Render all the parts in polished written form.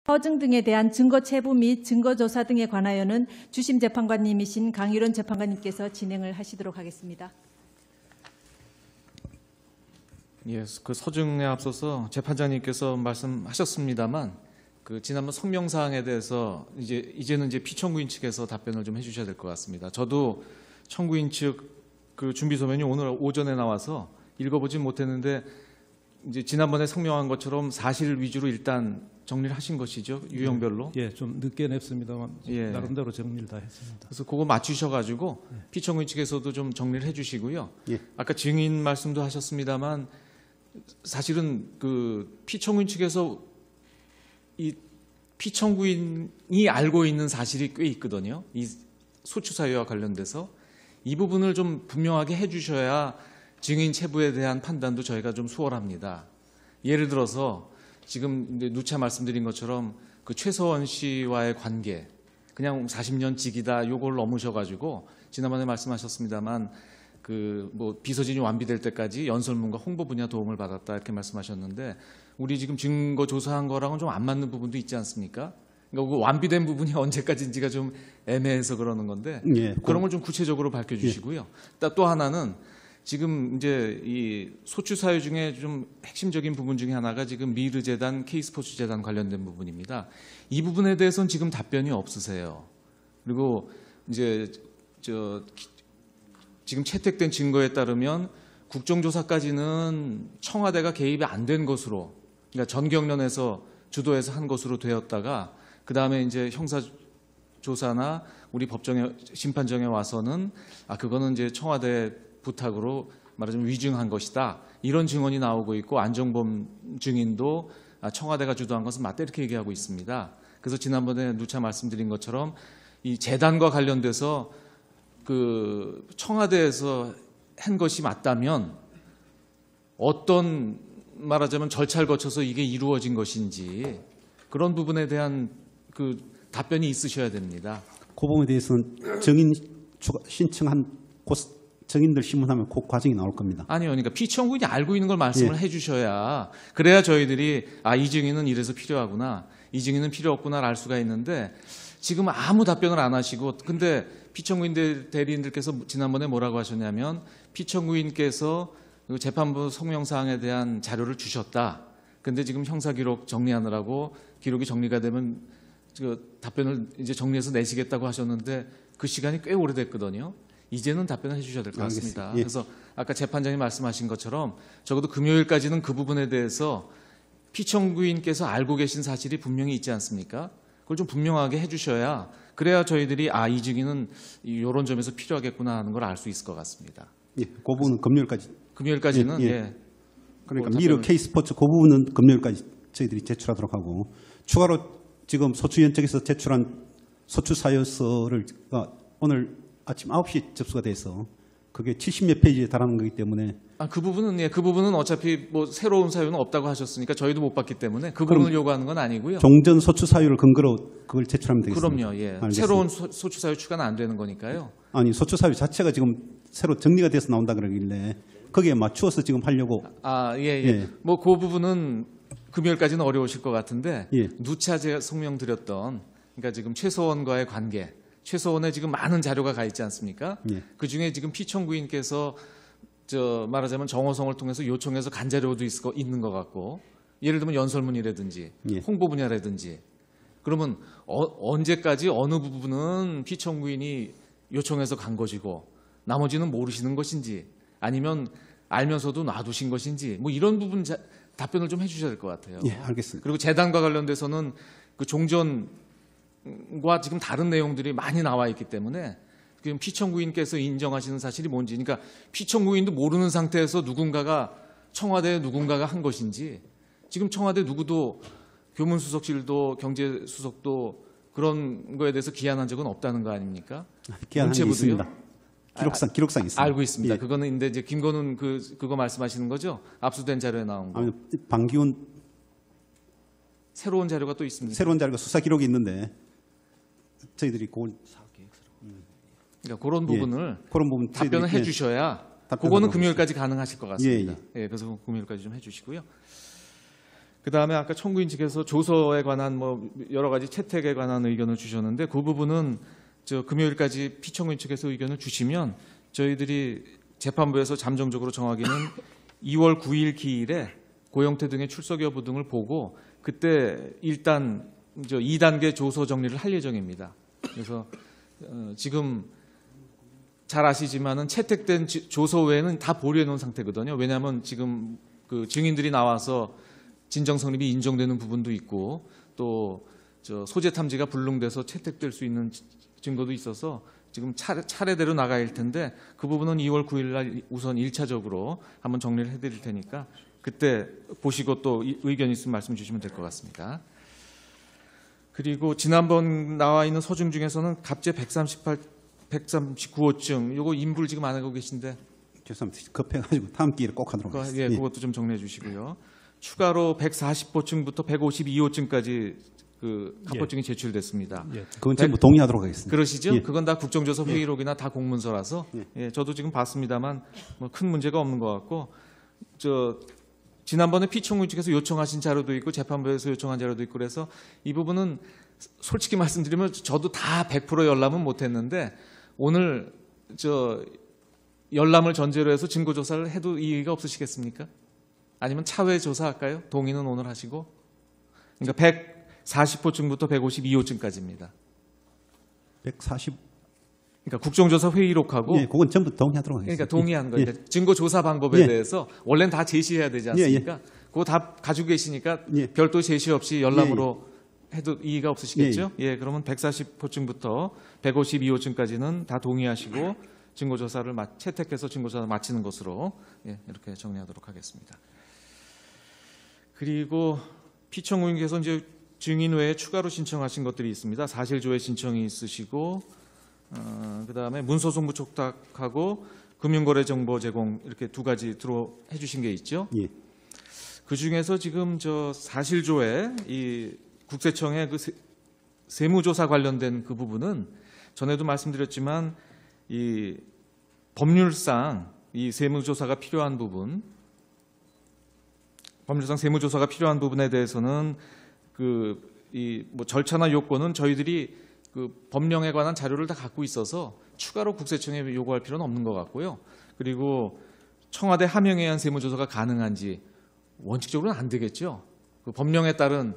허증 등에 대한 증거 체부 및 증거 조사 등에 관하여는 주심 재판관님이신 강일원 재판관님께서 진행을 하시도록 하겠습니다. 예, 그 서증에 앞서서 재판장님께서 말씀하셨습니다만 그 지난번 성명 사항에 대해서 이제는 피청구인 측에서 답변을 좀 해주셔야 될 것 같습니다. 저도 청구인 측 그 준비 소면이 오늘 오전에 나와서 읽어보진 못했는데 이제 지난번에 성명한 것처럼 사실 위주로 일단 정리를 하신 것이죠, 유형별로? 예, 좀 늦게 냈습니다만 예. 나름대로 정리를 다 했습니다. 그래서 그거 맞추셔가지고 피청구인 측에서도 좀 정리를 해주시고요. 예. 아까 증인 말씀도 하셨습니다만 사실은 그 피청구인 측에서 이 피청구인이 알고 있는 사실이 꽤 있거든요. 이 소추 사유와 관련돼서 이 부분을 좀 분명하게 해주셔야 증인 체부에 대한 판단도 저희가 좀 수월합니다. 예를 들어서 지금 이제 누차 말씀드린 것처럼 그 최서원 씨와의 관계, 그냥 40년 직이다 요걸 넘으셔가지고 지난번에 말씀하셨습니다만 그 뭐 비서진이 완비될 때까지 연설문과 홍보 분야 도움을 받았다 이렇게 말씀하셨는데 우리 지금 증거 조사한 거랑은 좀 안 맞는 부분도 있지 않습니까? 그러니까 그 완비된 부분이 언제까지인지가 좀 애매해서 그러는 건데 예, 그런 걸 좀 구체적으로 밝혀주시고요. 또 하나는 지금 이제 이 소추 사유 중에 좀 핵심적인 부분 중에 하나가 지금 미르 재단, K스포츠 재단 관련된 부분입니다. 이 부분에 대해서는 지금 답변이 없으세요. 그리고 이제 지금 채택된 증거에 따르면 국정조사까지는 청와대가 개입이 안 된 것으로, 그러니까 전경련에서 주도해서 한 것으로 되었다가 그 다음에 이제 형사조사나 우리 법정에 심판정에 와서는 그거는 이제 청와대 부탁으로 말하자면 위증한 것이다. 이런 증언이 나오고 있고 안정범 증인도 청와대가 주도한 것은 맞다 이렇게 얘기하고 있습니다. 그래서 지난번에 누차 말씀드린 것처럼 이 재단과 관련돼서 그 청와대에서 한 것이 맞다면 어떤 말하자면 절차를 거쳐서 이게 이루어진 것인지 그런 부분에 대한 그 답변이 있으셔야 됩니다. 그 부분에 대해서는 증인 신청한 증인들 신문하면 그 과정이 나올 겁니다. 아니요, 그러니까 피청구인이 알고 있는 걸 말씀을 해주셔야 그래야 저희들이 이 증인은 이래서 필요하구나, 이 증인은 필요 없구나를 알 수가 있는데 지금 아무 답변을 안 하시고 근데 피청구인 대리인들께서 지난번에 뭐라고 하셨냐면 피청구인께서 재판부 성명사항에 대한 자료를 주셨다. 근데 지금 형사기록 정리하느라고 기록이 정리가 되면 그 답변을 이제 정리해서 내시겠다고 하셨는데 그 시간이 꽤 오래됐거든요. 이제는 답변을 해주셔야 될 것 같습니다. 예. 그래서 아까 재판장이 말씀하신 것처럼 적어도 금요일까지는 그 부분에 대해서 피청구인께서 알고 계신 사실이 분명히 있지 않습니까? 그걸 좀 분명하게 해주셔야 그래야 저희들이 이 증인은 이런 점에서 필요하겠구나 하는 걸 알 수 있을 것 같습니다. 예, 그 부분은 금요일까지는 그러니까 뭐 미르 K스포츠 그 부분은 금요일까지 저희들이 제출하도록 하고 추가로 지금 소추위원 측에서 제출한 소추 사유서를 오늘 아침 9시 접수가 돼서 그게 70몇 페이지에 달하는 거기 때문에 그 부분은 어차피 뭐 새로운 사유는 없다고 하셨으니까 저희도 못 봤기 때문에 그 부분을 요구하는 건 아니고요. 종전 소추 사유를 근거로 그걸 제출하면 되겠습니다. 그럼요. 예. 알겠습니다. 새로운 소추 사유 추가는 안 되는 거니까요. 아니 소추 사유 자체가 지금 새로 정리가 돼서 나온다 그러길래 거기에 맞추어서 지금 하려고. 예. 뭐 그 부분은 금요일까지는 어려우실 것 같은데 예. 누차 제가 성명드렸던 그러니까 지금 최서원과의 관계, 최서원에 지금 많은 자료가 가 있지 않습니까? 예. 그 중에 지금 피청구인께서 말하자면 정호성을 통해서 요청해서 간 자료도 있는 것 같고 예를 들면 연설문이라든지 예. 홍보 분야라든지 그러면 언제까지 어느 부분은 피청구인이 요청해서 간 것이고 나머지는 모르시는 것인지 아니면 알면서도 놔두신 것인지 뭐 이런 부분 답변을 좀 해주셔야 될 것 같아요. 예, 알겠습니다. 그리고 재단과 관련돼서는 그 종전과 지금 다른 내용들이 많이 나와 있기 때문에 지금 피청구인께서 인정하시는 사실이 뭔지, 그러니까 피청구인도 모르는 상태에서 청와대 누군가가 한 것인지, 지금 청와대 누구도 교문수석실도 경제수석도 그런 거에 대해서 기한한 적은 없다는 거 아닙니까? 기한한 게 있습니다. 기록상 있습니다. 알고 있습니다. 예. 그거는 근데 이제 김건훈 그거 말씀하시는 거죠? 압수된 자료에 나온 거. 아니, 방기훈 새로운 자료가 또 있습니다. 새로운 자료가 수사 기록이 있는데 저희들이 그걸 그러니까 그런 부분을 그런 부분 답변을 저희들이, 해주셔야 답변을 그거는 하도록 금요일까지 가능하실 것 같습니다. 예. 그래서 금요일까지 좀 해주시고요. 그다음에 아까 청구인 측에서 조서에 관한 뭐 여러 가지 채택에 관한 의견을 주셨는데 그 부분은 금요일까지 피청구인 측에서 의견을 주시면 저희들이 재판부에서 잠정적으로 정하기는 2월 9일 기일에 고영태 등의 출석 여부 등을 보고 그때 일단 2단계 조서 정리를 할 예정입니다. 그래서 지금 잘 아시지만은 채택된 조서 외에는 다 보류해 놓은 상태거든요. 왜냐하면 지금 그 증인들이 나와서 진정 성립이 인정되는 부분도 있고 또 소재 탐지가 불능돼서 채택될 수 있는 증거도 있어서 지금 차례대로 나가야 할 텐데 그 부분은 2월 9일 날 우선 1차적으로 한번 정리를 해드릴 테니까 그때 보시고 또 의견 있으면 말씀 주시면 될 것 같습니다. 그리고 지난번 나와 있는 서중 중에서는 갑제 139호증 요거 인불 지금 안 하고 계신데 죄송합니다. 급해가지고 다음 기회에 꼭 하도록 하겠습니다. 예, 그것도 좀 정리해 주시고요. 추가로 140호증부터 152호증까지 그 합법증이 제출됐습니다. 예. 그건 전부 동의하도록 하겠습니다. 그러시죠? 예. 그건 다 국정조사 회의록이나 다 공문서라서 예, 저도 지금 봤습니다만 뭐 큰 문제가 없는 것 같고 지난번에 피청구인 측에서 요청하신 자료도 있고 재판부에서 요청한 자료도 있고 그래서 이 부분은 솔직히 말씀드리면 저도 다 100% 열람은 못했는데 오늘 열람을 전제로 해서 증거조사를 해도 이의가 없으시겠습니까? 아니면 차후에 조사할까요? 동의는 오늘 하시고 그러니까 140호증부터 152호증까지입니다. 140. 그러니까 국정조사 회의록하고 예, 그건 전부 동의하도록 하겠습니다. 그러니까 동의한 거예요. 예. 그러니까 증거조사 방법에 예. 대해서 원래는 다 제시해야 되지 않습니까? 그거 다 가지고 계시니까 예. 별도 제시 없이 열람으로 해도 이의가 없으시겠죠? 예, 그러면 140호증부터 152호증까지는 다 동의하시고 증거조사를 채택해서 증거조사를 마치는 것으로 이렇게 정리하도록 하겠습니다. 그리고 피청구인께서 이제 증인 외에 추가로 신청하신 것들이 있습니다. 사실조회 신청이 있으시고 그다음에 문서송부 촉탁하고 금융거래 정보 제공 이렇게 두 가지 해주신 게 있죠. 예. 그 중에서 지금 사실조회 이 국세청의 그 세무조사 관련된 그 부분은 전에도 말씀드렸지만 이 법률상 이 세무조사가 필요한 부분, 법률상 세무조사가 필요한 부분에 대해서는 뭐 절차나 요건은 저희들이 그 법령에 관한 자료를 다 갖고 있어서 추가로 국세청에 요구할 필요는 없는 것 같고요. 그리고 청와대 하명에 의한 세무조사가 가능한지 원칙적으로는 안 되겠죠. 그 법령에 따른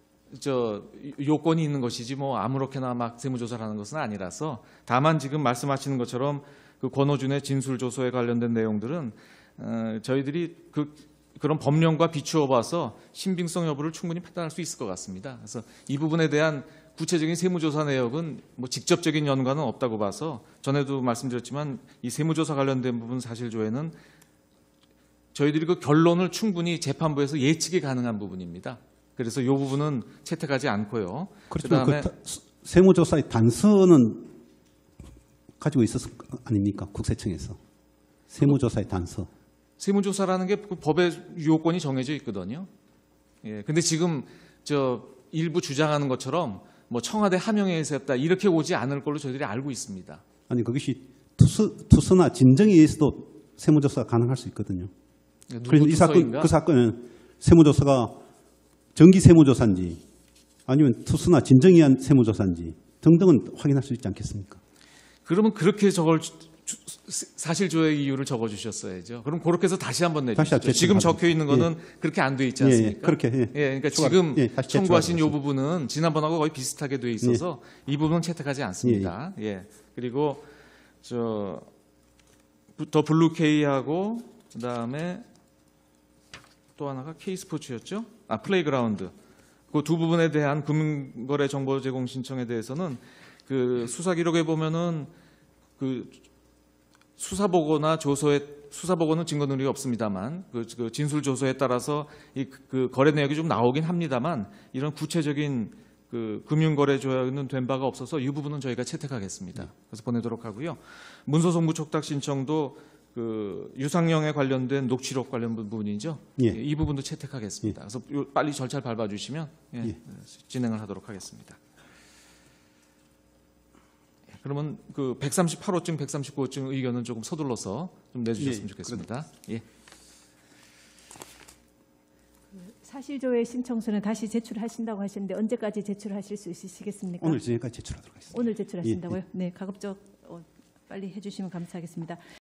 요건이 있는 것이지 뭐 아무렇게나 막 세무조사를 하는 것은 아니라서 다만 지금 말씀하시는 것처럼 그 권오준의 진술조서에 관련된 내용들은 저희들이 그런 법령과 비추어 봐서 신빙성 여부를 충분히 판단할 수 있을 것 같습니다. 그래서 이 부분에 대한 구체적인 세무조사 내역은 뭐 직접적인 연관은 없다고 봐서 전에도 말씀드렸지만 이 세무조사 관련된 부분 사실조회는 저희들이 그 결론을 충분히 재판부에서 예측이 가능한 부분입니다. 그래서 이 부분은 채택하지 않고요. 그렇지만 그다음에 세무조사의 단서는 가지고 있었을 거 아닙니까? 국세청에서 세무조사의 단서. 세무조사라는 게 그 법의 요건이 정해져 있거든요. 예, 근데 지금 일부 주장하는 것처럼 뭐 청와대 하명에 의해서 했다 이렇게 오지 않을 걸로 저희들이 알고 있습니다. 아니 그것이 투서나 진정에 의해서도 세무조사가 가능할 수 있거든요. 그래서 이 사건, 그 사건은 세무조사가 정기 세무조사인지 아니면 투서나 진정에 의한 세무조사인지 등등은 확인할 수 있지 않겠습니까? 그러면 그렇게 사실조회 이유를 적어주셨어야죠. 그럼 그렇게 해서 다시 한번 내주시죠. 지금 적혀 있는 거는 그렇게 안 돼 있지 않습니까? 그렇게. 그러니까 지금 다시 청구하신 이 부분은 지난번하고 거의 비슷하게 돼 있어서 이 부분은 채택하지 않습니다. 그리고 더 블루케이하고 그다음에 또 하나가 K스포츠였죠. 플레이그라운드. 그 두 부분에 대한 금융거래 정보 제공 신청에 대해서는 그 수사 기록에 보면은 그 수사보고나 수사보고는 증거 능력이 없습니다만 그 진술 조서에 따라서 그 거래 내역이 좀 나오긴 합니다만 이런 구체적인 그 금융거래 조약은 된 바가 없어서 이 부분은 저희가 채택하겠습니다. 그래서 보내도록 하고요. 문서송부 촉탁 신청도 그 유상영에 관련된 녹취록 관련 부분이죠. 이 부분도 채택하겠습니다. 그래서 빨리 절차를 밟아주시면 진행을 하도록 하겠습니다. 그러면 그 138호증, 139호증 의견은 조금 서둘러서 좀 내주셨으면 좋겠습니다. 사실조회 신청서는 다시 제출하신다고 하셨는데 언제까지 제출하실 수 있으시겠습니까? 오늘 저녁까지 제출하도록 하겠습니다. 오늘 제출하신다고요? 네, 가급적 빨리 해주시면 감사하겠습니다.